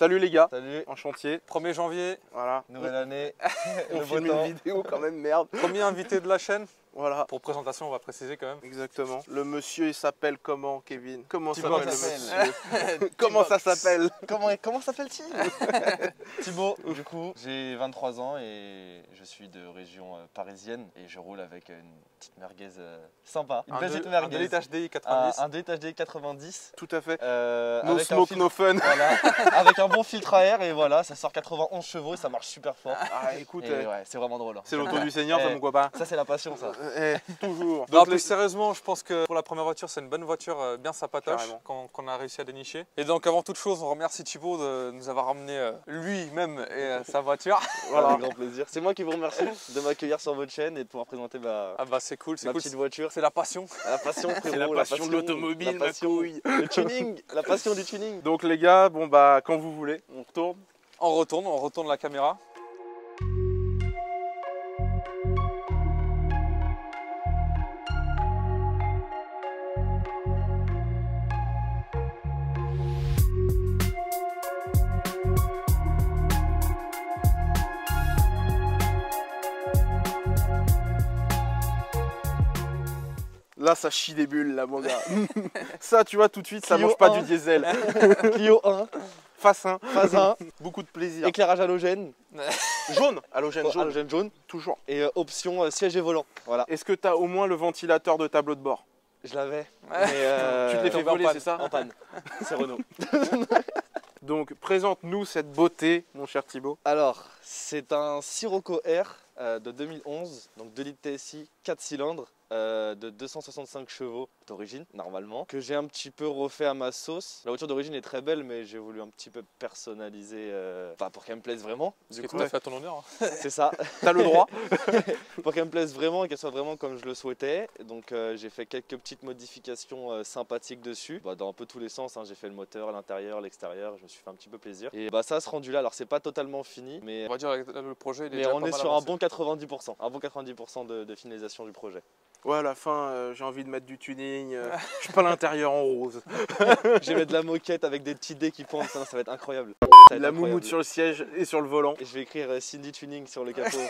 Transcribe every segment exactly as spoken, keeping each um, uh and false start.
Salut les gars. Salut. En chantier. premier janvier. Voilà. Nouvelle année. On filme une vidéo quand même, merde. Premier invité de la chaîne. Voilà. Pour présentation, on va préciser quand même. Exactement. Le monsieur, il s'appelle comment, Kevin? Comment Thibaut s'appelle le monsieur? Comment ça s'appelle? Comment, comment s'appelle-t-il? Thibaut, du coup, j'ai vingt-trois ans et je suis de région euh, parisienne et je roule avec une petite merguez euh, sympa. Une Un petite deux merguez. litres H D I quatre-vingt-dix. Un, un deux litres H D I quatre-vingt-dix. Tout à fait. Euh, No avec un smoke, filtre- no fun. Voilà, avec un bon filtre à air et voilà, ça sort quatre-vingt-onze chevaux et ça marche super fort. Ah écoute, Et euh, ouais, c'est vraiment drôle. hein. c'est l'auto du Seigneur, ça Eh. mon copain. Ça c'est la passion ça. Eh, toujours. Non, Donc, plus les- sérieusement, je pense que pour la première voiture, c'est une bonne voiture, euh, bien sympatoche, Carrément. qu'on qu'on a réussi à dénicher. Et donc, avant toute chose, on remercie Thibaut de nous avoir ramené euh, lui-même et euh, sa voiture. Voilà. Avec grand plaisir. C'est moi qui vous remercie de m'accueillir sur votre chaîne et de pouvoir présenter ma, Ah bah c'est cool, c'est ma cool. petite voiture. C'est la passion. La passion, frérot, C'est la passion de l'automobile, la ma passion, couille. le tuning, la passion du tuning. Donc les gars, bon bah quand vous voulez, on retourne. On retourne, on retourne la caméra. Là ça chie des bulles là mon gars. Ça tu vois tout de suite, ça Clio mange pas un. du diesel. Clio un, Face un. phase un, Beaucoup de plaisir. éclairage halogène, Jaune, halogène jaune, halogène jaune toujours. et euh, option euh, siège et volant. Voilà, Est-ce que t'as au moins le ventilateur de tableau de bord? je l'avais. Ouais. Mais euh, Tu te l'es fait tombé en voler, panne. c'est ça? en panne. C'est Renault. Donc présente-nous cette beauté, mon cher Thibaut. Alors, c'est un Sirocco R euh, de deux mille onze, donc deux litres T S I, quatre cylindres, euh, de deux cent soixante-cinq chevaux d'origine, normalement, que j'ai un petit peu refait à ma sauce. La voiture d'origine est très belle, mais j'ai voulu un petit peu personnaliser, euh, enfin pour qu'elle me plaise vraiment. Ce Du qui est coup, tout à fait à ton honneur. hein. c'est ça. T'as le droit. Pour qu'elle me plaise vraiment et qu'elle soit vraiment comme je le souhaitais. Donc euh, j'ai fait quelques petites modifications euh, sympathiques dessus, bah, dans un peu tous les sens. hein. J'ai fait le moteur, l'intérieur, l'extérieur. Je me suis fait un petit peu plaisir. Et bah ça, ce rendu là, alors c'est pas totalement fini, mais On va dire que le projet, il est mais déjà on pas est mal sur un avancé. bon quatre-vingt-dix pour cent, un bon quatre-vingt-dix pour cent de, de finalisation du projet. Ouais, à la fin, euh, j'ai envie de mettre du tuning. euh, je suis pas l'intérieur en rose. Je vais mettre de la moquette avec des petits dés qui pendent, ça, ça va être incroyable. Ça va être La incroyable. moumoute sur le siège et sur le volant. Et je vais écrire euh, Cindy Tuning sur le capot.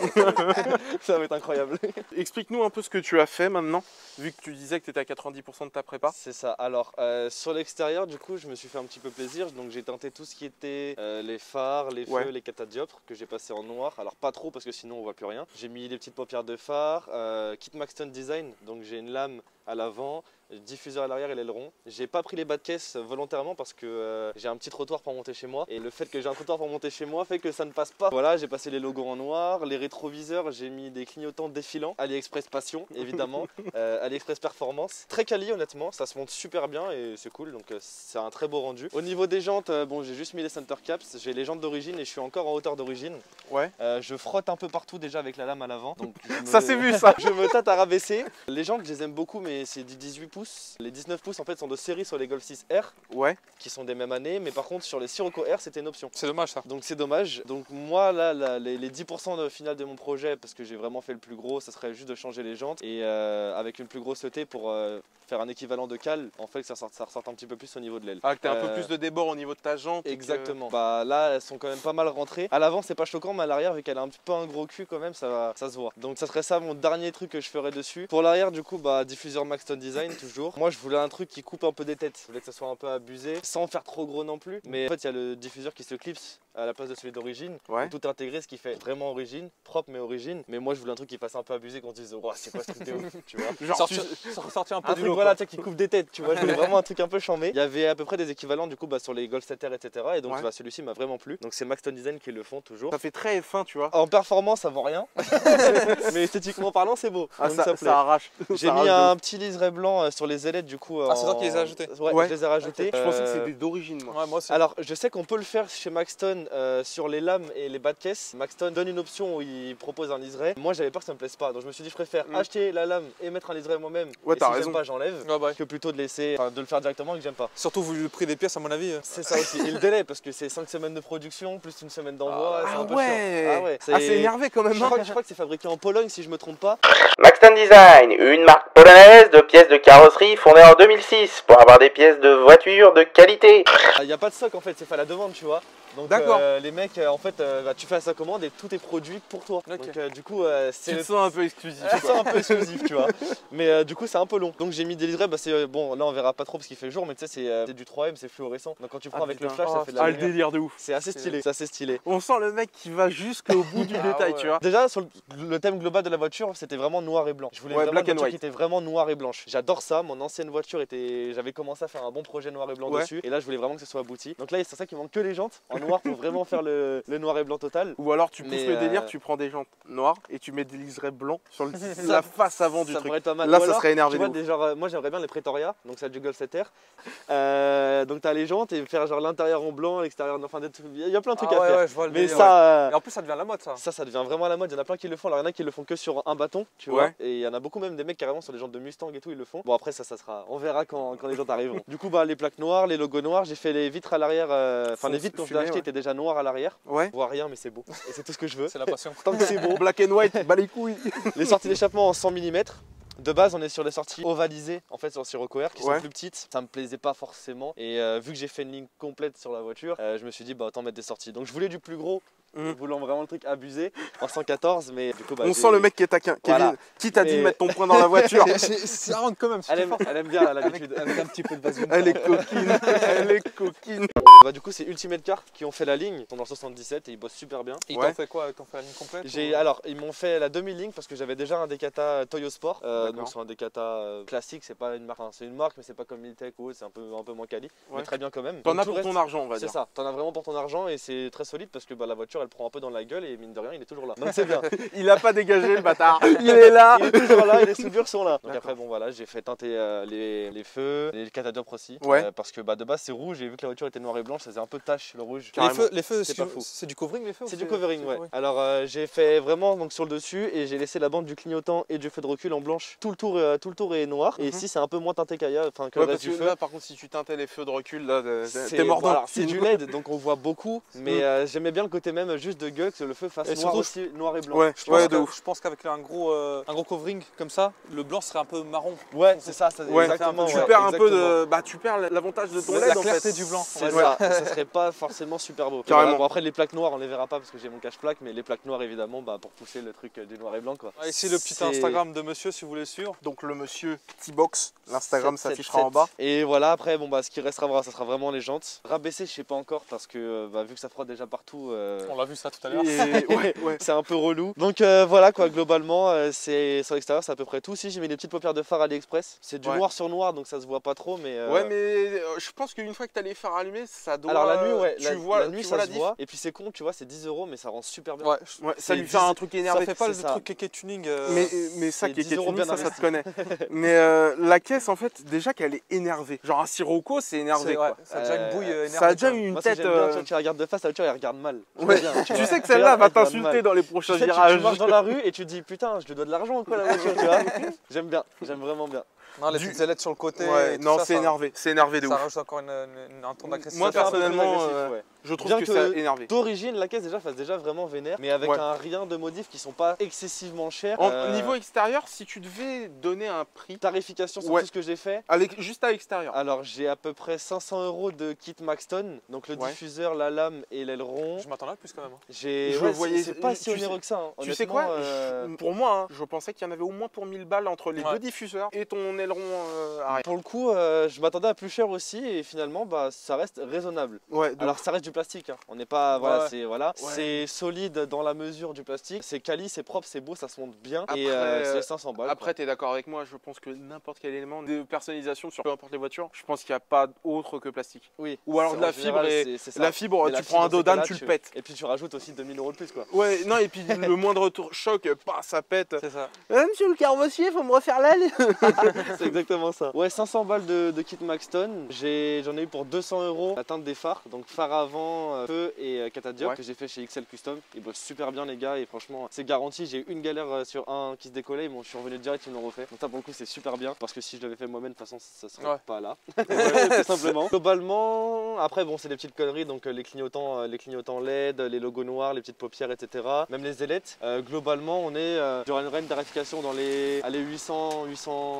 Ça va être incroyable. Explique-nous un peu ce que tu as fait maintenant, vu que tu disais que tu étais à quatre-vingt-dix pour cent de ta prépa. C'est ça. Alors, euh, sur l'extérieur, du coup, je me suis fait un petit peu plaisir. Donc, j'ai tenté tout ce qui était euh, les phares, les feux, Ouais. les catadioptres que j'ai passé en noir. Alors, pas trop parce que sinon on voit plus rien. J'ai mis des petites paupières de phare, euh, kit Maxton Design. Donc, j'ai une lame à l'avant, diffuseur à l'arrière et l'aileron. J'ai pas pris les bas de caisse volontairement parce que euh, j'ai un petit trottoir pour monter chez moi. Et le fait que j'ai un trottoir pour monter chez moi fait que ça ne passe pas. Voilà, j'ai passé les logos en noir, les rétroviseurs, j'ai mis des clignotants défilants. AliExpress Passion, évidemment. euh, AliExpress Performance. Très quali, honnêtement. Ça se monte super bien et c'est cool. Donc, euh, c'est un très beau rendu. Au niveau des jantes, euh, bon, j'ai juste mis les center caps. J'ai les jantes d'origine et je suis encore en hauteur d'origine. Ouais. Euh, je frotte un peu partout déjà avec la lame à l'avant. Donc, je me- Ça c'est vu ça. je me tâte à rabaisser. Les jantes, je les aime beaucoup, mais c'est du dix-huit pouces. Les dix-neuf pouces, en fait, sont de série sur les Golf six R, Ouais. qui sont des mêmes années. Mais par contre, sur les Sirocco R, c'était une option. C'est dommage ça. Donc c'est dommage. Donc moi, là, là, les, les dix pour cent de final de mon projet, parce que j'ai vraiment fait le plus gros, ça serait juste de changer les jantes. Et euh, avec une plus grosse E T pour euh, faire un équivalent de cale, en fait, que ça, sorte, ça ressorte un petit peu plus au niveau de l'aile. Ah, que t'as un peu Euh, plus de débord au niveau de ta jante. et que- Exactement. Bah là, elles sont quand même pas mal rentrées. À l'avant, c'est pas choquant, mais à l'arrière, vu qu'elle a un petit peu un gros cul quand même, ça, va- ça se voit. Donc ça serait ça mon dernier truc que je ferais dessus. Pour l'arrière, du coup, bah diffuseur Maxton Design toujours. Moi, je voulais un truc qui coupe un peu des têtes. Je voulais que ça soit un peu abusé, sans faire trop gros non plus. Mais en fait, il y a le diffuseur qui se clipse à la place de celui d'origine. Ouais. Tout intégré, ce qui fait vraiment origine, propre mais origine. Mais moi, je voulais un truc qui fasse un peu abusé, qu'on se dise, oh, c'est quoi ce truc de ouf, tu vois. Genre, Sortir, tu- sortir un peu Un du truc lot. voilà, quoi. tu sais, qui coupe des têtes, tu vois. Je voulais vraiment un truc un peu chambé. Il y avait à peu près des équivalents du coup bah, sur les Golf sept R, et cetera. Et donc Ouais. bah, celui-ci m'a vraiment plu. Donc c'est Maxton Design qui le font toujours. Ça fait très F un, tu vois. En performance, ça vaut rien. Mais esthétiquement parlant, c'est beau. Ah, Donc, ça, ça ça, plaît. arrache. J'ai Ça mis arrache de un ouf. petit liseré blanc euh, sur les ailettes du coup. Ah, c'est toi en- qui les as ajoutés? Ouais, Ouais. je les ai rajoutés. Je pensais que Euh, c'était d'origine, moi. Ouais, moi aussi. Alors, je sais qu'on peut le faire chez Maxton euh, sur les lames et les bas de caisse. Maxton donne une option où il propose un liseré. Moi, j'avais peur que ça me plaise pas. Donc, je me suis dit, je préfère Mm. acheter la lame et mettre un liseré moi-même. Ouais, et t'as si raison. j'aime pas, j'enlève. Ouais, bah, ouais. Que plutôt de laisser, enfin, de le faire directement et que j'aime pas. Surtout vu le prix des pièces, à mon avis. euh. C'est ça aussi. Et le délai, parce que c'est cinq semaines de production, plus une semaine d'envoi. c'est Ah un peu ouais. chiant. Ah ouais. Ah, c'est énervé quand même. Je hein. crois, que- je crois que c'est fabriqué en Pologne, si je me trompe pas. Maxton Design, une marque polonaise de pièces de carrosserie fondée en deux mille six pour avoir des pièces de voiture de qualité. Il n'y a pas de stock en fait, c'est fait à la demande, tu vois. Donc D'accord. euh, les mecs, euh, en fait, euh, bah, tu fais sa commande et tout est produit pour toi. Ok. Donc euh, du coup, euh, Tu c'est te sens un peu exclusif. tu te sens un peu exclusif, tu vois. Mais euh, du coup, c'est un peu long. Donc j'ai mis des livrets, bah, c'est euh, bon, là on verra pas trop parce qu'il fait jour, mais tu sais, c'est euh, c'est du trois M, c'est fluorescent. Donc quand tu prends Ah, avec putain. le flash, Oh, ça fait de la ah, le lumière. délire de ouf. C'est assez stylé, c'est assez stylé. On sent le mec qui va jusqu'au bout du Ah détail, ouais. tu vois. Déjà, sur le, le thème global de la voiture, c'était vraiment noir et blanc. Je voulais Ouais, vraiment black une and voiture white. qui était vraiment noir et blanche. J'adore ça. Mon ancienne voiture était. J'avais commencé à faire un bon projet noir et blanc Ouais. dessus. Et là, je voulais vraiment que ce soit abouti. Donc là, c'est ça qui manque que les jantes en noir pour vraiment faire le, le noir et blanc total. Ou alors tu pousses Mais, le délire, euh, tu prends des jantes noires et tu mets des liserés blancs sur le- la face avant du Ça truc. pourrait être pas mal. Là, Ou ça alors, serait énervé tu vois, de ouf. des genres, euh, moi, j'aimerais bien les Pretoria, donc ça du Golf sept R. Euh, donc t'as les jantes et faire genre l'intérieur en blanc, l'extérieur. Enfin, des trucs- il y a plein de trucs Ah à ouais, faire. ouais, je vois le Mais délire, ça. ouais. euh, Et en plus, ça devient la mode, ça. Ça, ça devient vraiment à la mode. Il y en a plein qui le font. Alors, il y en a qui le font que sur un bâton, tu vois. Ouais. Et il y en a beaucoup, même des mecs carrément sur les jantes de Mustang et tout, ils le font. Bon, après, ça, ça sera. On verra quand, quand les jantes arriveront. Du coup, bah, les plaques noires, les logos noirs. J'ai fait les vitres à l'arrière. euh, Enfin, Font les vitres quand je l'ai fumer, acheté ouais. étaient déjà noires à l'arrière. Ouais. On voit rien, mais c'est beau. Et c'est tout ce que je veux. C'est la passion. Tant que c'est beau. Black and white, bah les couilles. Les sorties d'échappement en cent millimètres. De base, on est sur les sorties ovalisées en fait sur Sirocco R qui Ouais. sont plus petites. Ça me plaisait pas forcément. Et euh, vu que j'ai fait une ligne complète sur la voiture, euh, je me suis dit bah autant mettre des sorties. Donc je voulais du plus gros, Mhm. voulant vraiment le truc abusé en cent quatorze, mais du coup bah, On j'ai- sent le mec qui est taquin. Voilà. Kevin, qui t'a dit Mais- de mettre ton poing dans la voiture? Ça rentre quand même. Elle aime, elle aime bien là, Avec, l'habitude. avec un petit peu de vaseline. Elle est coquine, elle est coquine. Bah, du coup c'est Ultimate Car qui ont fait la ligne. Ils sont dans le soixante-dix-sept et ils bossent super bien. Ils Ouais. t'ont fait quoi? Ils t'ont fait la ligne complète? J'ai, ou- alors ils m'ont fait la demi-ligne parce que j'avais déjà un Decathlon Toyo Sport. Euh, D'accord. donc c'est un Decathlon euh, classique, c'est pas une marque, enfin, c'est une marque mais c'est pas comme Miltech ou autre, c'est un peu, un peu moins quali. Ouais. Mais très bien quand même. T'en Donc, as tout pour le ton reste, argent, on va C'est dire. ça, t'en as vraiment pour ton argent et c'est très solide parce que bah, la voiture elle prend un peu dans la gueule et mine de rien il est toujours là. Donc c'est bien. Il a pas dégagé le bâtard. Il est là. Il est toujours là et les soudures sont là. Donc D'accord. après bon voilà, j'ai fait teinter euh, les, les feux, les catadioptres aussi. Ouais. Euh, parce que bah, de base c'est rouge et vu que la voiture était noire et blanche, ça faisait un peu tache le rouge. Les Carrément. feux, les feux, C'est excuse- pas faux. c'est du covering les feux? ou C'est du covering, du ouais. Alors euh, j'ai fait vraiment donc sur le dessus et j'ai laissé la bande du clignotant et du feu de recul en blanche. Tout le tour, euh, tout le tour est noir. Et Mhm. ici c'est un peu moins teinté qu'ailleurs, enfin que Ouais, le parce reste du que feu. là, par contre, si tu teintais les feux de recul, là, C'est- t'es mort dans voilà, le c'est film. du L E D donc on voit beaucoup, mais Mm. euh, j'aimais bien le côté même juste de gueule que le feu fasse Et noir surtout, aussi, noir et blanc. Ouais, Je pense, ouais, de que- ouf. je pense qu'avec un gros, euh, un gros covering comme ça, le blanc serait un peu marron. Ouais, c'est ça, ça Ouais, exactement. tu ouais, perds un peu exactement. de. Bah, tu perds l'avantage de ton La- L E D la en clarté fait. du blanc. on C'est va ça, dire. ça serait pas forcément super beau. Carrément. Voilà, bon, après les plaques noires on les verra pas parce que j'ai mon cache-plaque, mais les plaques noires évidemment bah, pour pousser le truc euh, du noir et blanc quoi. Ah, ici le petit C'est- Instagram de monsieur si vous voulez suivre. Donc, le monsieur T-Box, l'Instagram sept, s'affichera sept, en bas. Et voilà, après, bon, bah, ce qui restera, voilà, ça sera vraiment les jantes. Rabaisser, je sais pas encore parce que euh, bah, vu que ça frotte déjà partout, euh, On l'a vu ça tout à l'heure. Et ouais, ouais. c'est un peu relou. Donc euh, voilà quoi, globalement, euh, c'est sur l'extérieur, c'est à peu près tout. Si j'ai mis des petites paupières de phare AliExpress, c'est du Ouais. noir sur noir donc ça se voit pas trop, mais. euh, Ouais, mais euh, je pense qu'une fois que t'as les phares allumés, ça doit. Alors la nuit, ouais, tu la, vois, la nuit tu ça vois la se diff. voit. Et puis c'est con, tu vois, c'est dix euros, mais ça rend super bien. Ouais, Ouais, ça C'est lui fait dix un truc ça énervé. fait pas le c'est ça. truc kéké tuning. euh, Mais, mais ça, c'est qui est dix euros tuning, bien ça, ça te investi. connaît. Mais euh, la caisse, en fait, déjà qu'elle est énervée. Genre un Sirocco, c'est énervé. c'est- ouais, Quoi. ça a déjà une Euh, bouille euh, énervée. Ça a déjà quoi. eu une Moi, ce que tête. j'aime bien, euh, tu vois, tu la regardes de face, la voiture elle regarde mal. Ouais. Bien, Tu vois. sais que celle-là Elle va regarde mal. t'insulter dans les Tu prochains sais, tu, tu virages. marches dans la rue et tu te dis putain, je lui dois de l'argent ou quoi la voiture, tu vois. J'aime bien, j'aime vraiment bien. Non, les Du- petites ailettes sur le côté. Ouais, et tout non, ça, c'est ça- énervé. C'est énervé de Ça ouf. rajoute encore une, une- un ton d'agressivité. Moi, Ça fait un peu plus personnellement, agressif, euh, ouais. Je trouve Bien que, que- c'est énervé. D'origine, la caisse déjà fasse déjà vraiment vénère, mais avec Ouais. un rien de modifs qui sont pas excessivement chers. En Euh, niveau extérieur, si tu devais donner un prix, tarification sur Ouais. tout ce que j'ai fait. à l'ex- juste à l'extérieur. Alors j'ai à peu près cinq cents euros de kit Maxton, donc le Ouais. diffuseur, la lame et l'aileron. Je m'attendais à plus quand même. hein. J'ai, Je ouais, voyais- c'est c'est pas si tu sais- onéreux que ça. hein. Tu sais Honnêtement, quoi euh, Je- Pour moi, hein, je pensais qu'il y en avait au moins pour mille balles entre les Ouais. deux diffuseurs et ton aileron euh, arrière. Pour le coup, euh, je m'attendais à plus cher aussi et finalement, bah, ça reste raisonnable. Ouais, de Alors ça reste du plastique, hein. On n'est pas, voilà, Ouais. c'est voilà, Ouais. c'est solide dans la mesure du plastique, c'est quali, c'est propre, c'est beau, ça se monte bien Après, et euh, euh, c'est cinq cents balles. Après, tu es d'accord avec moi, je pense que n'importe quel élément de personnalisation sur peu importe les voitures, je pense qu'il n'y a pas autre que plastique. quoi. Oui. Ou alors C'est- de la en fibre général, et- c'est- c'est ça. La fibre, Mais tu la prends un fibre, c'est Dodan, que là, tu le tu- pètes. Et puis tu rajoutes aussi deux mille euros de plus quoi. Ouais, non, et puis le moindre tour choc, bah, ça pète. C'est ça. Euh, monsieur le carrossier, faut me refaire l'aile. C'est exactement ça. Ouais, cinq cents balles de, de kit Maxton. J'ai- J'en ai, eu pour deux cents euros la teinte des phares. Donc phare avant, euh, feu et euh, catadioptre Ouais. que j'ai fait chez X L Custom. Ils bossent super bien les gars et franchement c'est garanti. J'ai eu une galère euh, sur un qui se décollait. Ils m'ont, je suis revenu direct, ils me l'ont refait. Donc ça pour le coup c'est super bien parce que si je l'avais fait moi-même de toute façon ça serait Ouais. pas là. Tout simplement. Globalement, après bon c'est des petites conneries donc euh, les clignotants, euh, les clignotants L E D, les logos noirs, les petites paupières, et cetera. Même les ailettes. Euh, globalement on est euh, sur une, une tarification dans les allez, huit cents, huit cents, ouais,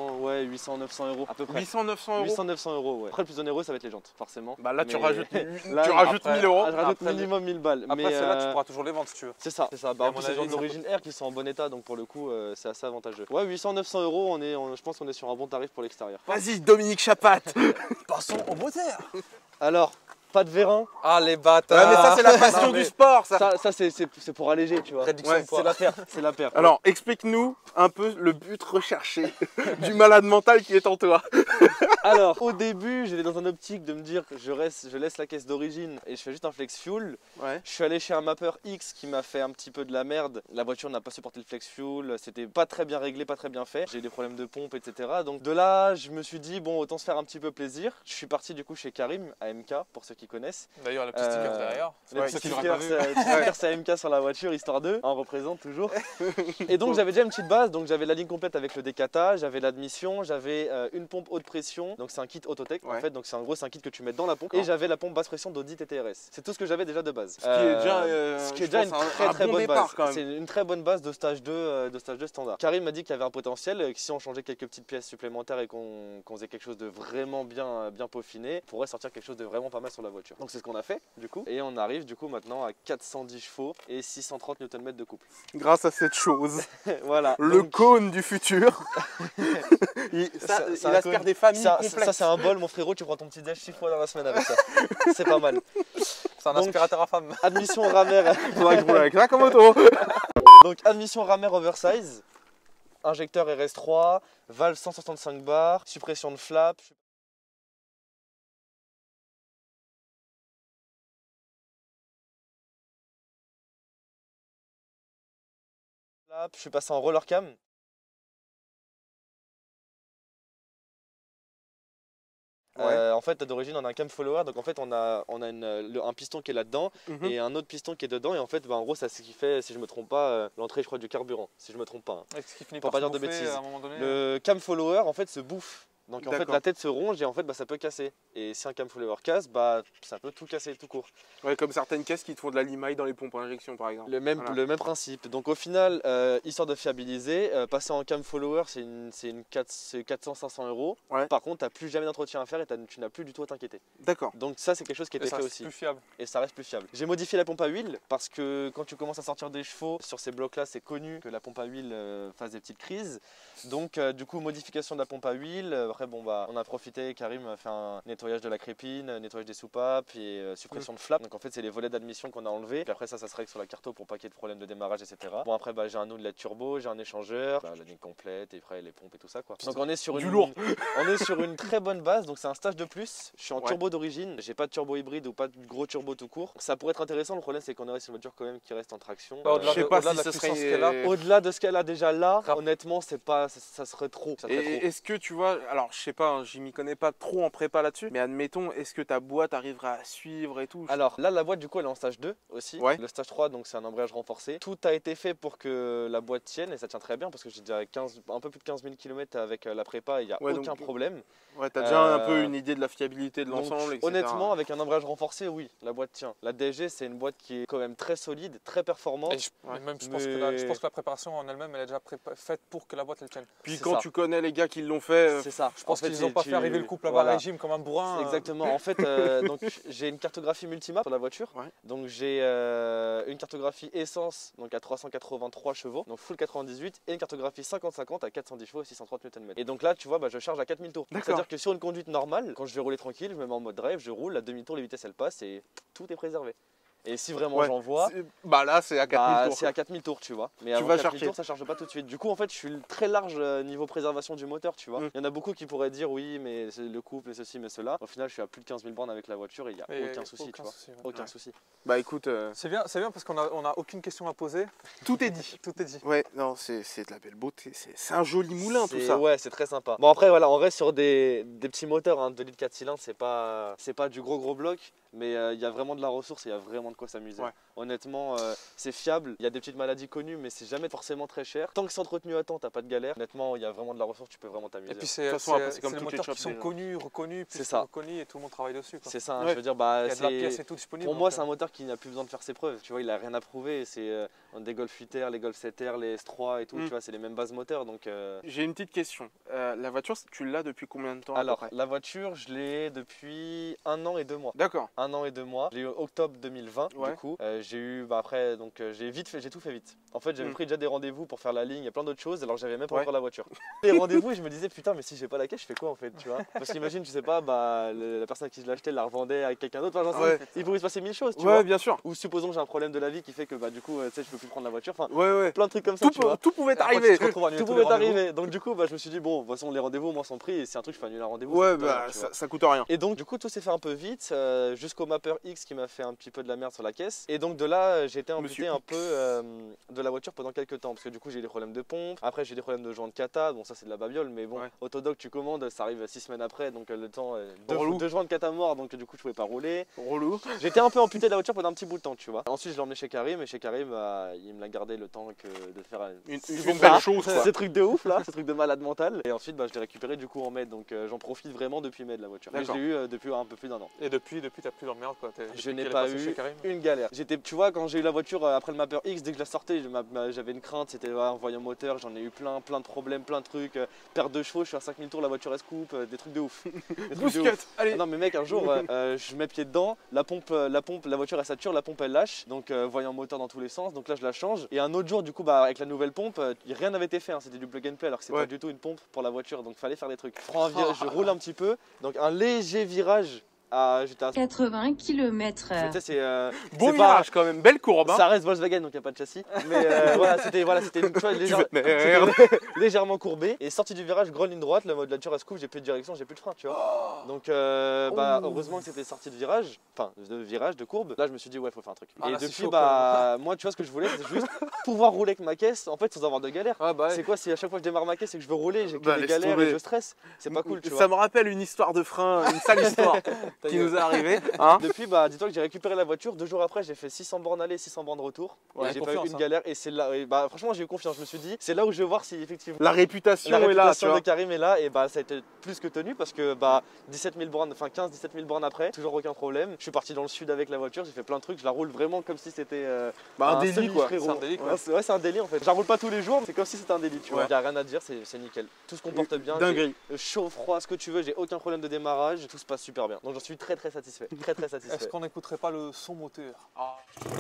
huit cents neuf cents euros à peu près. huit cents neuf cents euros. huit cents neuf cents euros, ouais. Après, le plus onéreux, ça va être les jantes, forcément. Bah là, tu Mais- rajoutes, Là, tu rajoutes après- mille euros. Ah, je rajoute Après, minimum mille balles. Après, mais, celle-là, euh, tu pourras toujours les vendre si tu veux. C'est ça, c'est ça. Bah, Et à en plus, mon c'est des avis, jantes ça d'origine Air qui sont en bon état, donc pour le coup, euh, c'est assez avantageux. Ouais, huit cents neuf cents euros, on est, on- je pense qu'on est sur un bon tarif pour l'extérieur. Vas-y, Dominique Chapat. Passons au moteur. Alors, pas de vérin. Ah, les bâtards. Ouais, mais ça, c'est la passion Non, mais du sport, ça. Ça, ça c'est c'est- c'est pour alléger, tu vois. Réduction Ouais, de poids. C'est la paire, c'est la paire. Alors, explique-nous un peu le but recherché du malade mental qui est en toi. Alors, au début, j'étais dans un optique de me dire que je, reste, je laisse la caisse d'origine et je fais juste un flex fuel. Ouais. Je suis allé chez un mapper X qui m'a fait un petit peu de la merde. La voiture n'a pas supporté le flex fuel, c'était pas très bien réglé, pas très bien fait. J'ai eu des problèmes de pompe, et cetera. Donc de là, je me suis dit, bon, autant se faire un petit peu plaisir. Je suis parti du coup chez Karim, à M K, pour ceux qui connaissent. D'ailleurs, le petit sticker Euh, derrière. Les Ouais, petits qui l'auraient stickers, pas vu. c'est- petits stickers, c'est M K sur la voiture, histoire d'eux. On représente toujours. Et donc j'avais déjà une petite base, donc j'avais la ligne complète avec le décata, j'avais l'admission, j'avais euh, une pompe haute pression, donc c'est un kit Autotech en Ouais. fait, donc c'est en gros c'est un kit que tu mets dans la pompe. D'accord. Et j'avais la pompe basse pression d'Audi T T R S. C'est tout ce que j'avais déjà de base. Ce qui est déjà, euh, ce qui est je déjà pense, une un- très un très bon bonne départ, base. quand même. C'est une très bonne base de stage deux, euh, de stage deux standard. Karim m'a dit qu'il y avait un potentiel, euh, que si on changeait quelques petites pièces supplémentaires et qu'on qu'on faisait quelque chose de vraiment bien, euh, bien peaufiné, on pourrait sortir quelque chose de vraiment pas mal sur la voiture. Donc c'est ce qu'on a fait du coup. Et on arrive du coup maintenant à quatre cent dix chevaux et six cent trente newton mètres de couple. Grâce à cette chose, Voilà. le Donc, cône du futur, il, ça, Ça- il c'est un aspire cône. des familles ça, complètes. ça, c'est un bol mon frérot, tu prends ton petit déj six fois dans la semaine avec ça. C'est pas mal. C'est un Donc- aspirateur à femme. Admission rameur. Faudra que je roule avec ça comme auto. Donc admission rameur oversize. Injecteur R S trois, valve cent soixante-cinq bars, suppression de flap. Flap, je suis passé en roller cam. Ouais. Euh, en fait, d'origine, on a un cam follower, donc en fait, on a, on a une, le- un piston qui est là-dedans Mhm. et un autre piston qui est dedans. Et en fait, bah, en gros, ça, c'est ce qui fait, si je me trompe pas, euh, l'entrée, je crois, du carburant, si je me trompe pas. hein. Est-ce qu'il finit Pour par pas se dire de bouffer bêtises. à un moment donné Le cam follower, en fait, se bouffe. Donc en fait, D'accord. la tête se ronge et en fait, bah, ça peut casser. Et si un cam follower casse, bah, ça peut tout casser tout court. Ouais, comme certaines caisses qui te font de la limaille dans les pompes à injection, par exemple. Le même, Voilà. le même principe. Donc au final, euh, histoire de fiabiliser, euh, passer en cam follower, c'est une, c'est une quatre- c'est quatre cents à cinq cents euros. Ouais. Par contre, tu n'as plus jamais d'entretien à faire et t'as- tu n'as plus du tout à t'inquiéter. D'accord. Donc ça, c'est quelque chose qui a Et été ça fait reste aussi. plus fiable. Et ça reste plus fiable. J'ai modifié la pompe à huile parce que quand tu commences à sortir des chevaux sur ces blocs-là, c'est connu que la pompe à huile euh, fasse des petites crises. Donc euh, du coup, modification de la pompe à huile. Euh, Après, bon bah, on a profité. Karim a fait un nettoyage de la crépine, un nettoyage des soupapes et euh, suppression de flap. Donc en fait, c'est les volets d'admission qu'on a enlevés. Puis après ça, ça se règle sur la carte pour pas qu'il y ait de problème de démarrage, et cetera. Bon après, bah, j'ai un nœud de L E D turbo, j'ai un échangeur, bah, la ligne complète et après les pompes et tout ça quoi. Donc on est sur Du une lourd. on est sur une très bonne base. Donc c'est un stage de plus. Je suis en Ouais. turbo d'origine. J'ai pas de turbo hybride ou pas de gros turbo tout court. Ça pourrait être intéressant. Le problème c'est qu'on aurait une voiture quand même qui reste en traction. Bah, au-delà Je sais de- pas au-delà si de la ce puissance serait- qu'elle a. Au-delà de ce qu'elle a déjà là, Rap- honnêtement, c'est pas, ça, ça serait trop. Ça serait Et trop. est-ce que tu vois, alors je sais pas, hein, je m'y connais pas trop en prépa là-dessus, mais admettons, est-ce que ta boîte arrivera à suivre et tout? Alors là, la boîte du coup, elle est en stage deux aussi. Ouais. Le stage trois, donc c'est un embrayage renforcé. Tout a été fait pour que la boîte tienne et ça tient très bien parce que j'ai déjà quinze, un peu plus de quinze mille kilomètres avec euh, la prépa et il n'y a Ouais, aucun donc- problème. Ouais, t'as déjà un Euh, peu une idée de la fiabilité de Donc, l'ensemble, et cetera. honnêtement, avec un embrayage renforcé, oui, la boîte tient. La D S G, c'est une boîte qui est quand même très solide, très performante. Et je, Ouais. même, je, pense Mais- que la, je pense que la préparation en elle-même, elle est déjà prépa- faite pour que la boîte elle tienne. Puis c'est quand ça. tu connais les gars qui l'ont fait, euh, C'est ça. Je pense qu'ils n'ont pas fait arriver le couple à bas voilà. régime comme un bourrin. euh. Exactement. En fait, euh, donc j'ai une cartographie multimap sur la voiture. Ouais. Donc j'ai euh, une cartographie essence donc à trois cent quatre-vingt-trois chevaux, donc full quatre-vingt-dix-huit, et une cartographie cinquante cinquante à quatre cent dix chevaux et six cent trente newton mètres. Et donc là, tu vois, bah, je charge à quatre mille tours. D'accord. C'est-à-dire que sur une conduite normale, quand je vais rouler tranquille, je me mets en mode drive, je roule, à demi-tour, les vitesses elles passent et tout est préservé. Et si vraiment Ouais. j'en vois, c'est- bah là c'est à quatre mille bah, tours. c'est à quatre mille tours, tu vois. Mais Tu avant vas quatre mille chercher. tours, ça charge pas tout de suite. Du coup, en fait, je suis très large euh, niveau préservation du moteur, tu vois. Mm. Il y en a beaucoup qui pourraient dire oui, mais c'est le couple, et ceci, mais cela. Au final, je suis à plus de quinze mille bornes avec la voiture et il n'y a Et aucun souci, tu vois. souci, ouais. Aucun Ouais. souci. Bah écoute, euh, C'est bien, c'est bien parce qu'on a, on a aucune question à poser. tout est dit. Tout est dit. Ouais, non, c'est c'est de la belle beauté, c'est c'est un joli moulin tout C'est- ça. Ouais, c'est très sympa. Bon, après, voilà, on reste sur des, des petits moteurs, hein, deux litres quatre cylindres, c'est pas, c'est pas du gros gros bloc, mais euh, il y a vraiment de la ressource et il y a vraiment de de quoi s'amuser. Ouais. Honnêtement, euh, c'est fiable. Il y a des petites maladies connues, mais c'est jamais forcément très cher. Tant que c'est entretenu à temps, t'as pas de galère. Honnêtement, il y a vraiment de la ressource, tu peux vraiment t'amuser. Et puis De c'est toute façon, après, c'est c'est- comme c'est les toutes les moteurs qui shops, sont déjà. connus, reconnus, plus C'est ça. reconnus et tout le monde travaille dessus. quoi. C'est ça, hein, Ouais. je veux dire, bah, Il y a de la c'est- pièce et tout disponible. pour moi, donc, c'est un moteur qui n'a plus besoin de faire ses preuves. Tu vois, il a rien à prouver. C'est euh, des Golf huit R, les Golf sept R, les S trois et tout. Mm. Tu vois, c'est les mêmes bases moteurs. Donc, euh, J'ai une petite question. Euh, la voiture, tu l'as depuis combien de temps à peu alors, près la voiture, je l'ai depuis un an et deux mois. D'accord. Un an et deux mois. Je l'ai eu octobre deux mille vingt. Ouais. Du coup, Euh, j'ai eu, bah après, donc euh, j'ai vite fait, j'ai tout fait vite. En fait, j'avais Mm. pris déjà des rendez-vous pour faire la ligne et plein d'autres choses. Alors, j'avais même pas Ouais. encore la voiture. Les rendez-vous, et je me disais putain, mais si j'ai pas la caisse, je fais quoi en fait, tu vois? Parce qu'imagine, tu sais pas, bah le- la personne à qui je l'achetais la revendait à quelqu'un d'autre. Enfin, j'en sais Ouais. rien. Il pourrait se passer mille choses, tu Ouais, vois. bien sûr. Ou supposons que j'ai un problème de la vie qui fait que bah du coup, euh, tu sais, je peux plus prendre la voiture. Enfin, Ouais, ouais. plein de trucs comme ça, Tout, tu peut- vois. tout pouvait Après, arriver. tu te retrouves à annuler Tout tous les pouvait rendez-vous. arriver. Donc du coup, bah, je me suis dit bon, de toute façon, les rendez-vous au moins sont pris. Et c'est un truc, je fais annuler un rendez-vous. Ouais, ça coûte rien, bah tu vois. ça, ça coûte rien. Et donc du coup tout s'est fait un peu vite euh, jusqu'au Mapper X qui m'a fait un petit peu de la merde sur la caisse. Et donc de là j'ai été amputé Monsieur un peu euh, de la voiture pendant quelques temps parce que du coup j'ai eu des problèmes de pompe. Après j'ai eu des problèmes de joint de cata. Bon ça c'est de la babiole mais bon Ouais. Autodoc tu commandes ça arrive six semaines après donc euh, le temps euh, Relou. deux, deux joints de cata mort donc du coup je pouvais pas rouler. Relou. J'étais un peu amputé de la voiture pendant un petit bout de temps tu vois. Ensuite je l'ai emmené chez Karim et chez Karim bah, il me l'a gardé le temps que de faire euh, Une, six une mois. belle chose, quoi. Ces trucs de ouf là, ces trucs de malade mental. Et ensuite bah, je l'ai récupéré du coup en mai donc euh, j'en profite vraiment depuis mai de la voiture. Mais je D'accord. l'ai eu euh, depuis un peu plus d'un an. Et depuis, depuis t'as plus d'emmerde quoi. T'es- depuis Je n'ai qu'elle est pas passée eu chez Karim. une galère. J'étais, tu vois, quand j'ai eu la voiture euh, après le Mapper X, dès que je la sortais, je m'a- m'a- j'avais une crainte, c'était ouais, un voyant moteur, j'en ai eu plein, plein de problèmes, plein de trucs. euh, perte de chevaux, je suis à cinq mille tours, la voiture elle se coupe, euh, des trucs de ouf. Des trucs de Boost ouf. cut. Allez. Ah non mais mec un jour euh, euh, je mets pied dedans, la pompe, euh, la pompe, la voiture elle sature, la pompe elle lâche, donc euh, voyant moteur dans tous les sens, donc là je la change. Et un autre jour du coup bah avec la nouvelle pompe, euh, rien n'avait été fait, hein, c'était du plug and play alors que c'est Ouais. pas du tout une pompe pour la voiture, donc fallait faire des trucs. Je prends un virage, je roule un petit peu, donc un léger virage, à, j'étais à... quatre-vingts kilomètres Tu heure. sais, c'est euh, Bon c'est pas- virage quand même. Belle courbe. Hein. ça reste Volkswagen donc il n'y a pas de châssis. Mais euh, voilà, c'était voilà, c'était une chose légère- Tu vas te c'était légèrement courbé. Et sorti du virage, grande ligne droite, la voiture elle se coupe, j'ai plus de direction, j'ai plus de frein, tu vois. Donc euh, bah, Oh. heureusement que c'était sorti de virage, enfin de virage, de courbe. Là je me suis dit ouais, faut faire un truc. Ah, et là, c'est depuis, chaud, bah moi tu vois ce que je voulais, c'était juste pouvoir rouler avec ma caisse en fait sans avoir de galère. Ah bah ouais. C'est quoi si à chaque fois que je démarre ma caisse et que je veux rouler, j'ai que Bah, des laisse galères tomber. et je stresse, c'est pas cool, tu Ça vois. me rappelle une histoire de frein, une sale histoire Ta qui gueule. nous est arrivée. Hein. Depuis, bah, dis-toi que j'ai récupéré la voiture. Deux jours après, j'ai fait six cents bornes aller, six cents bornes retour. Ouais, et j'ai pas eu confiance, une hein. galère. Et c'est là, et bah, franchement, j'ai eu confiance. Je me suis dit, c'est là où je vais voir si effectivement La réputation la est là, tu réputation vois. de Karim est là. Et bah, ça a été plus que tenu parce que bah, dix-sept mille bornes, enfin quinze dix-sept mille bornes après, toujours aucun problème. Je suis parti dans le sud avec la voiture. J'ai fait plein de trucs. Je la roule vraiment comme si c'était euh, Bah, un délit quoi. semi-frérot. C'est un délit, quoi. Ouais, c'est ouais, c'est un délit en fait. Je la roule pas tous les jours, mais c'est comme si c'était un délit. Tu vois. Ouais. Y a rien à dire, c'est c'est nickel. Tout se comporte bien. Dinguerie. J'ai- Chaud, froid, ce que tu veux. J'ai aucun problème de démarrage. Tout se passe super bien. Donc j'en suis très très satisfait. Très très satisfait. Est-ce qu'on n'écouterait pas le son moteur? Ah.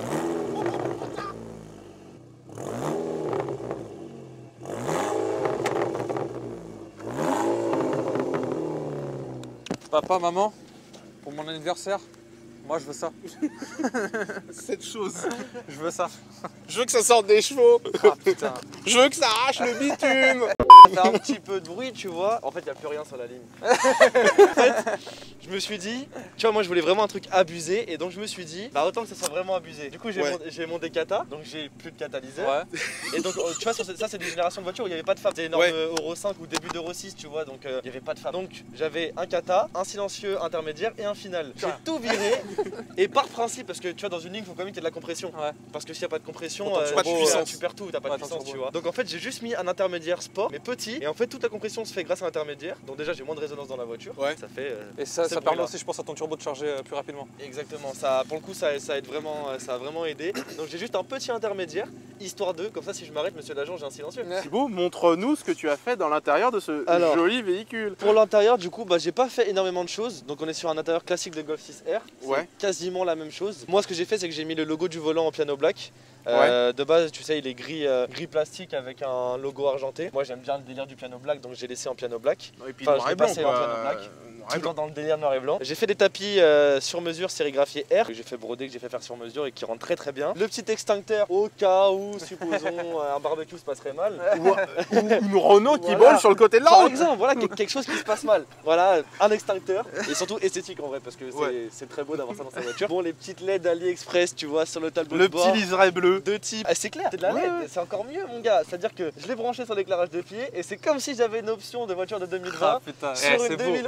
Papa, maman, pour mon anniversaire, moi je veux ça. Cette chose. Je veux ça. Je veux que ça sorte des chevaux. Ah putain. Je veux que ça arrache le bitume. Ça fait un petit peu de bruit, tu vois. En fait, il n'y a plus rien sur la ligne. En fait, je me suis dit, tu vois, moi je voulais vraiment un truc abusé et donc je me suis dit, bah autant que ça soit vraiment abusé. Du coup, j'ai Ouais. mon, j'ai mon décata, donc j'ai plus de catalyseur. Ouais. Et donc, euh, tu vois, sur cette- ça, c'est des générations de voitures où il n'y avait pas de fab. C'était énorme Ouais. Euro cinq ou début d'Euro six, tu vois, donc euh, il n'y avait pas de fab. Donc, j'avais un cata, un silencieux intermédiaire et un final. J'ai Putain. tout viré et par principe, parce que tu vois, dans une ligne, il faut quand même qu'il y ait de la compression. Ouais. Parce que s'il n'y a pas de compression, Autant de euh, pas de bon, puissance. euh, tu perds tout, t'as pas Ouais, de tant de puissance, tu turbo. vois. Donc en fait, j'ai juste mis un intermédiaire sport, mais petit. Et en fait, toute la compression se fait grâce à l'intermédiaire. Donc déjà, j'ai moins de résonance dans la voiture. Ouais. Ça fait. euh, Et ça, ce ça permet bruit-là. aussi, je pense, à ton turbo de charger euh, plus rapidement. Exactement. Ça, pour le coup, ça, ça aide vraiment, euh, ça a vraiment aidé. Donc j'ai juste un petit intermédiaire, histoire de, comme ça, si je m'arrête, monsieur l'agent, j'ai un silencieux. Thibaut, montre-nous ce que tu as fait dans l'intérieur de ce Alors. joli véhicule. Pour l'intérieur, du coup, bah, j'ai pas fait énormément de choses. Donc on est sur un intérieur classique de Golf six R. C'est Ouais. quasiment la même chose. Moi, ce que j'ai fait, c'est que j'ai mis le logo du volant en piano black. Euh, De base, tu sais, il est gris, euh, gris plastique avec un logo argenté. Moi, j'aime bien le délire du piano black, donc j'ai laissé en piano black. Et puis Enfin, noir je et l'ai blanc passé en quoi. piano black. Noir et blanc. Toujours dans le délire noir et blanc. J'ai fait des tapis euh, sur mesure sérigraphiés R que j'ai fait broder, que j'ai fait faire sur mesure et qui rentrent très très bien. Le petit extincteur au cas où, supposons, euh, un barbecue se passerait mal. Ou, ou une Renault qui Voilà. vole sur le côté de la Par route. exemple, voilà que- quelque chose qui se passe mal. Voilà, un extincteur et surtout esthétique en vrai parce que c'est Ouais. c'est très beau d'avoir ça dans sa voiture. Bon, les petites L E D AliExpress, tu vois, sur le tableau Le de bord. petit liseré bleu. Deux types. Ah, c'est clair, c'est de la L E D, Ouais, ouais. c'est encore mieux mon gars. C'est-à-dire que je l'ai branché sur l'éclairage de pied et c'est comme si j'avais une option de voiture de deux mille vingt putain. sur Eh, une c'est beau. deux mille onze.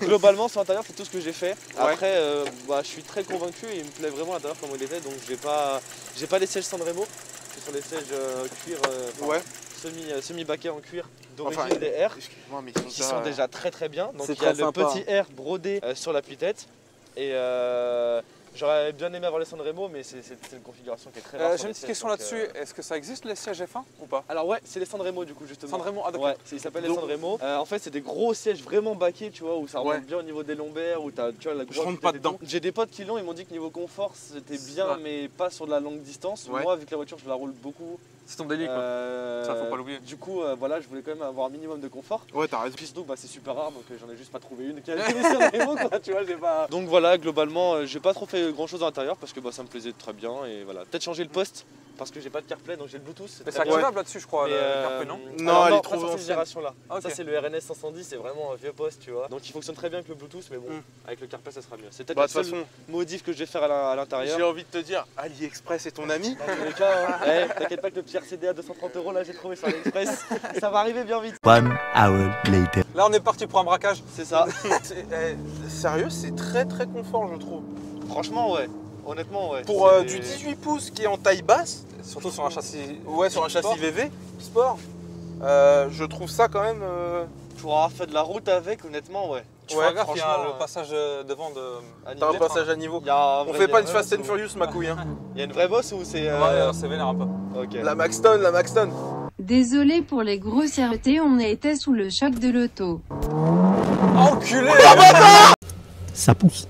globalement sur l'intérieur c'est tout ce que j'ai fait. Ouais. Après euh, bah, je suis très convaincu et il me plaît vraiment à l'intérieur comme il était, donc j'ai pas j'ai pas les sièges Sanremo, ce sont les sièges euh, cuir euh, enfin, Ouais. semi euh, semi baquet en cuir d'origine Enfin, des R excuse-moi, mais ils sont qui déjà- sont déjà très très bien. Donc C'est il y a très le sympa. petit R brodé euh, sur l'appui-tête et euh, j'aurais bien aimé avoir les Sanremo, mais c'est c'est- c'est une configuration qui est très rare. Euh, sur J'ai les une petite sièges, question donc, là-dessus. euh, Est-ce que ça existe les sièges F un ou pas? Alors ouais, c'est les Sanremo du coup justement. Sanremo, ah d'accord. Ouais, c'est- ils s'appellent les Donc- Sanremo. Euh, en fait, c'est des gros sièges vraiment baqués, tu vois, où ça remonte Ouais. bien au niveau des lombaires, où t'as, tu vois, la Je grosse rentre pas tête et tout. dedans. J'ai des potes qui l'ont, ils m'ont dit que niveau confort, c'était bien, Ça. mais pas sur de la longue distance. Ouais. Moi, vu que la voiture, je la roule beaucoup. C'est ton délit quoi. euh, Ça, faut pas l'oublier. Du coup, euh, voilà, je voulais quand même avoir un minimum de confort. Ouais, t'as raison. Puis surtout, bah, c'est super rare, donc euh, j'en ai juste pas trouvé une qui a les Sanremo, quoi, tu vois, j'ai pas. Donc voilà, globalement, euh, j'ai pas trop fait grand chose à l'intérieur parce que bah, ça me plaisait très bien et voilà. Peut-être changer le poste parce que j'ai pas de CarPlay, donc j'ai le Bluetooth. Mais c'est très bien. activable là-dessus, je crois, Mais, le euh, CarPlay, non? Non, alors elle est pas trop sur cette ancienne. génération-là. Ah, ok. Ça, c'est le R N S cinq cent dix, c'est vraiment un vieux poste, tu vois. Donc il fonctionne très bien avec le Bluetooth, mais bon, Mm. avec le CarPlay, ça sera mieux. C'est peut-être Bah, la de toute seule façon, modif que je vais faire à la- à l'intérieur. j'ai envie de te dire, AliExpress est ton ami. Dans tous les cas, hein. Eh, t'inquiète pas que le petit R C D à deux cent trente euros, là, j'ai trouvé sur AliExpress. Ça va arriver bien vite. One hour later. Là, on est parti pour un braquage. C'est ça. C'est- eh, sérieux, c'est très très confort, je trouve. Franchement, ouais. Honnêtement, ouais. Pour euh, C'est- du dix-huit pouces qui est en taille basse, Surtout sur un châssis. ouais, sur un châssis sport. V V, sport, euh, je trouve ça quand même. euh, Pour avoir fait de la route avec, honnêtement, ouais. Tu Ouais, feras gaffe, il y a franchement, le euh, passage euh, devant de. À T'as un niveau- passage à niveau. Il y a un On vrai- fait il y a pas un une vrai Fast and boss ou- Furious, ma couille. Hein. Il y a une vraie bosse ou c'est. euh, Ouais, euh, c'est vénère un peu. Ok. La Maxton, la Maxton. Désolé pour les grossièretés, on était sous le choc de l'auto. Ah, enculé! Ça pousse.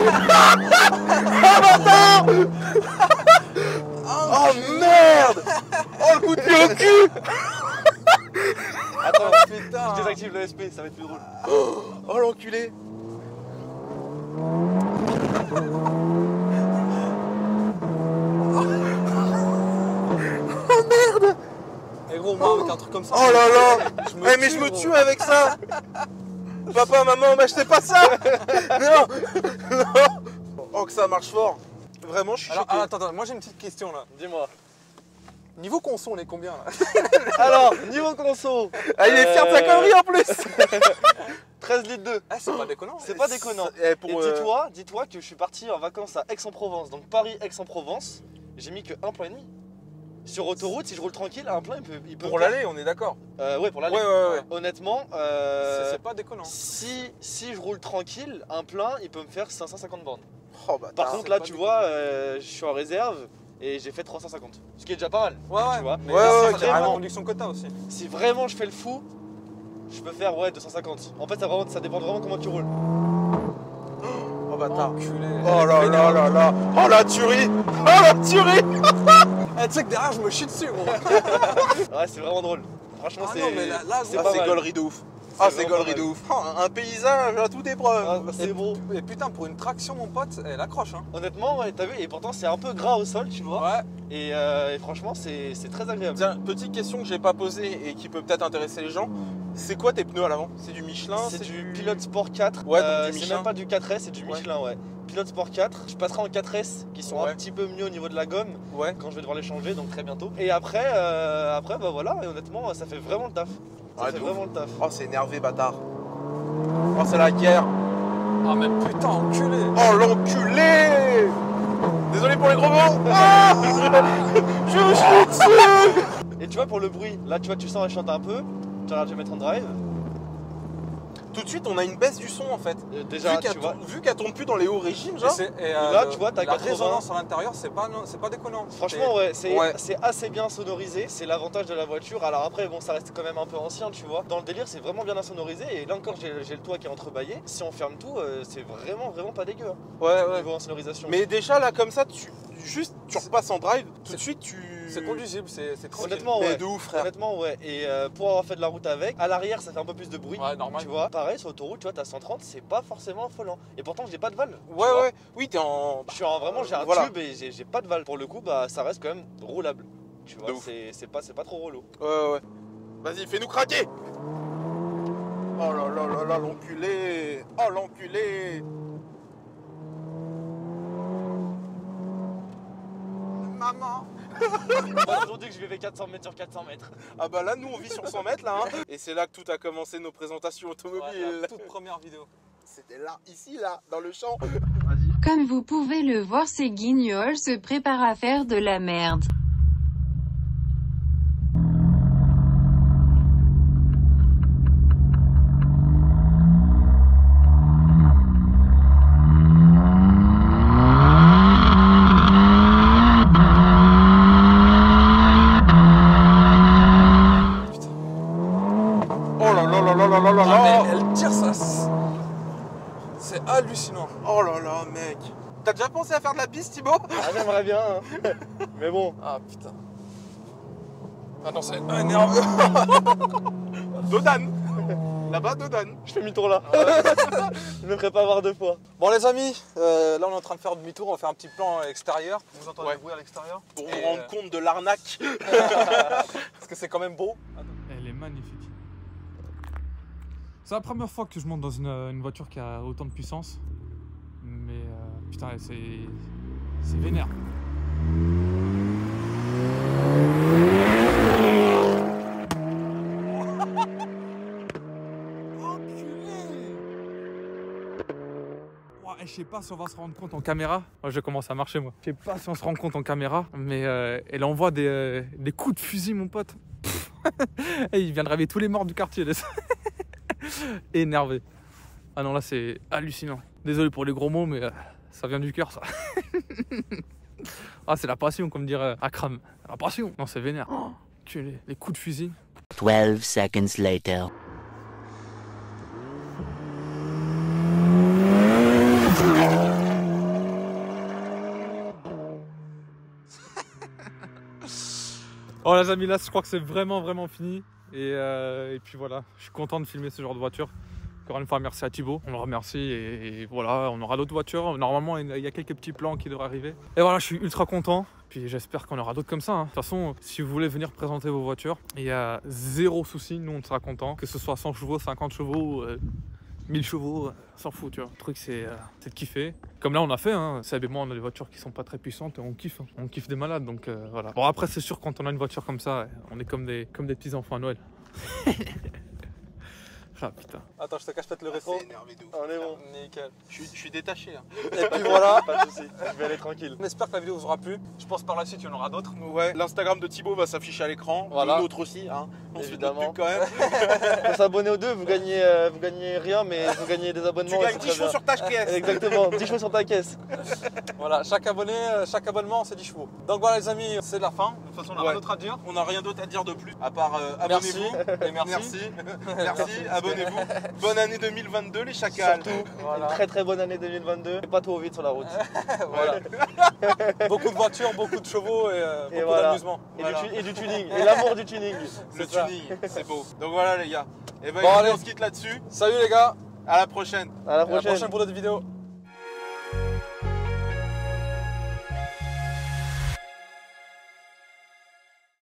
Oh merde! Oh le coup de pied au cul! Attends, Putain! je désactive le S P, ça va être plus drôle. Oh l'enculé! Et gros, moi, avec un truc comme ça. Oh là là! Je me Eh, mais tue, je me gros. tue avec ça! Papa, maman, m'achetez pas ça! Non! Non! Oh que ça marche fort! Vraiment, je suis Alors, choqué. ah, attends, attends, moi j'ai une petite question là. Dis-moi. Niveau conso, on est combien là? Alors, niveau conso. Ah, il est fier de sa Euh, connerie en plus! treize litres deux. Ah, c'est pas déconnant. C'est pas déconnant. Eh, pour, Et euh, dis-toi, dis-toi que je suis parti en vacances à Aix-en-Provence, donc Paris-Aix-en-Provence. J'ai mis que un plein et demi. Sur autoroute, si je roule tranquille, un plein, il peut. Il peut pour me faire- l'aller, on est d'accord. Euh, ouais, pour l'aller. Ouais, ouais, ouais. Honnêtement, C'est euh, c'est pas déconnant. si, si je roule tranquille, un plein, il peut me faire cinq cent cinquante bornes. Oh bah, Par t'as- contre, là, pas tu déconnant. vois, euh, je suis en réserve et j'ai fait trois cent cinquante. Ce qui est déjà pas mal. Ouais, ouais. Tu vois. Mais Ouais, là, ouais, c'est ouais, vraiment la carrément. conduction que t'as aussi. Si vraiment je fais le fou, je peux faire ouais deux cent cinquante. En fait, ça, vraiment, ça dépend vraiment comment tu roules. Oh bâtard. Enculé. Oh là là là là. Oh la tuerie. Oh la tuerie. Eh, tu sais que derrière, je me chie dessus, gros. Ouais, c'est vraiment drôle. Franchement, Ah c'est. non, mais là, là, c'est Ah, pas c'est mal. gaulerie de ouf. Ah, c'est vraiment gaulerie pas de mal. ouf. Oh, un paysage à toute épreuve. Ah, bah, c'est Et- beau. Et putain, pour une traction, mon pote, elle accroche, hein. Honnêtement, ouais, t'as vu, et pourtant c'est un peu gras au sol, tu vois. Ouais. Et, euh, et franchement, c'est c'est très agréable. Tiens, petite question que j'ai pas posée et qui peut peut-être intéresser les gens. C'est quoi tes pneus à l'avant? C'est du Michelin? C'est du Pilote Sport quatre. Ouais, donc Euh, du c'est Michelin. même pas du quatre S, c'est du Ouais. Michelin, ouais. Pilote Sport quatre. Je passerai en quatre S qui sont Ouais. un petit peu mieux au niveau de la gomme Ouais. quand je vais devoir les changer, donc très bientôt. Et après, euh, après bah voilà, et honnêtement, ça fait vraiment le taf. Ça Ah, fait de vraiment le taf. Oh, c'est énervé, bâtard. Oh, c'est la guerre. Ah, mais putain, enculé. Oh, l'enculé. Désolé pour les gros mots. Ah. Je me chie dessus. Et tu vois, pour le bruit, là tu vois, tu sens, elle chante un peu. Tu regardes, je vais mettre en drive. Tout de suite, on a une baisse du son en fait. Euh, déjà, vu tu qu'elle vois. tourne, vu qu'elle tourne plus dans les hauts régimes, Et genre. c'est- et, euh, là, le- tu vois, t'as la quatre-vingts. résonance à l'intérieur, c'est pas, non, c'est pas déconnant. Franchement, ouais, c'est Ouais. c'est assez bien sonorisé, c'est l'avantage de la voiture. Alors après, bon, ça reste quand même un peu ancien, tu vois. Dans le délire, c'est vraiment bien insonorisé. Et là encore, j'ai j'ai le toit qui est entrebâillé. Si on ferme tout, euh, c'est vraiment, vraiment pas dégueu. Hein, Ouais, au ouais. niveau insonorisation. Mais déjà là, comme ça, tu juste tu repasses en drive. Tout de suite, tu. C'est conduisible, c'est c'est tranquille. honnêtement, Mais ouais. de ouf, frère. Honnêtement, ouais. Et euh, pour avoir fait de la route avec, à l'arrière, ça fait un peu plus de bruit. Ouais, normal. Tu vois, pareil sur l'autoroute, tu vois, t'as cent trente, c'est pas forcément affolant. Et pourtant, j'ai pas de valve. tu Ouais, vois. ouais. Oui, t'es en. Je suis en vraiment, j'ai un Voilà. tube et j'ai j'ai pas de valve. Pour le coup, bah ça reste quand même roulable. Tu De vois, ouf. c'est c'est pas, c'est pas trop relou. Ouais, ouais, ouais. Vas-y, fais-nous craquer. Oh là là là là, l'enculé. Oh l'enculé. Maman. Moi, aujourd'hui que je vivais quatre cents mètres sur quatre cents mètres. Ah bah là, nous, on vit sur cent mètres là. Hein. Et c'est là que tout a commencé nos présentations Ouais, automobiles. la toute première vidéo. C'était là, ici, là, dans le champ. Comme vous pouvez le voir, ces guignols se préparent à faire de la merde. Oh là là là là là là là Ah, là. mais elle tire ça. C'est hallucinant. Oh là là, mec. T'as déjà pensé à faire de la piste, Thibaut? Ah, j'aimerais bien, hein. Mais bon. Ah putain. Ah non, c'est énerveux. Dodane. Là-bas, Dodane. Je fais demi-tour là. Je me ferai pas voir deux fois. Bon les amis, euh, là on est en train de faire demi-tour, on va faire un petit plan extérieur. Vous entendez Ouais. le bruit à l'extérieur? Pour Et, vous rendre euh, compte de l'arnaque. Parce que c'est quand même beau. Elle est magnifique. C'est la première fois que je monte dans une, une voiture qui a autant de puissance. Mais euh, putain, c'est c'est vénère. Je sais pas si on va se rendre compte en caméra. Moi, je commence à marcher, moi. Je sais pas si on se rend compte en caméra, mais euh, elle envoie des, euh, des coups de fusil, mon pote. Et il vient de réveiller tous les morts du quartier. Énervé. Ah non, là, c'est hallucinant. Désolé pour les gros mots, mais euh, ça vient du cœur, ça. Ah, c'est la passion, comme dirait Akram. La passion. Non, c'est vénère. Oh, les, les coups de fusil. twelve seconds later. Oh les amis, là je crois que c'est vraiment vraiment fini. Et, euh, et puis voilà, je suis content de filmer ce genre de voiture. Encore une fois, merci à Thibaut, on le remercie et, et voilà, on aura d'autres voitures. Normalement, il y a quelques petits plans qui devraient arriver. Et voilà, je suis ultra content. Puis j'espère qu'on aura d'autres comme ça. Hein. De toute façon, si vous voulez venir présenter vos voitures, il y a zéro souci, nous on sera contents. Que ce soit cent chevaux, cinquante chevaux, euh, mille chevaux, on s'en fout, tu vois. Le truc, c'est euh, de kiffer. Comme là, on a fait, hein. Seb et moi, on a des voitures qui sont pas très puissantes et on kiffe. Hein. On kiffe des malades, donc euh, voilà. Bon, après, c'est sûr, quand on a une voiture comme ça, on est comme des, comme des petits enfants à Noël. Ah putain. Attends, je te cache peut-être le rétro. C'est énervé de ouf. On est bon. Nickel. Je suis, je suis détaché. Hein. Et puis voilà. Pas de soucis. Je vais aller tranquille. On espère que la vidéo vous aura plu. Je pense par la suite il y en aura d'autres. Ouais, l'Instagram de Thibaut va s'afficher à l'écran. Voilà. Le nôtre aussi. Hein. On se fait de la Évidemment. pub quand même. Pour s'abonner aux deux, vous gagnez, euh, vous gagnez rien, mais vous gagnez des abonnements. Tu et gagnes c'est dix très chevaux bien. sur ta caisse. Exactement, dix chevaux sur ta caisse. Voilà, chaque abonné, euh, chaque abonnement c'est dix chevaux. Donc voilà les amis, c'est la fin. De toute façon on n'a Ouais. rien d'autre à dire. On n'a rien d'autre à dire de plus. À part euh, Merci. abonnez-vous. Et merci. Merci. Merci. Abonnez-vous. Bonne année deux mille vingt-deux les chacals. Surtout, Voilà. une très très bonne année deux mille vingt-deux. Et pas trop vite sur la route. Voilà. Beaucoup de voitures, beaucoup de chevaux et, euh, Et beaucoup voilà. d'amusement. Et, Voilà. du, tu- et du tuning. Et l'amour du tuning. Le C'est ça. tuning, c'est beau. Donc voilà les gars. Et ben Bon, allez. on se quitte là-dessus. Salut les gars, À la prochaine. À la à la prochaine. prochaine pour d'autres vidéos.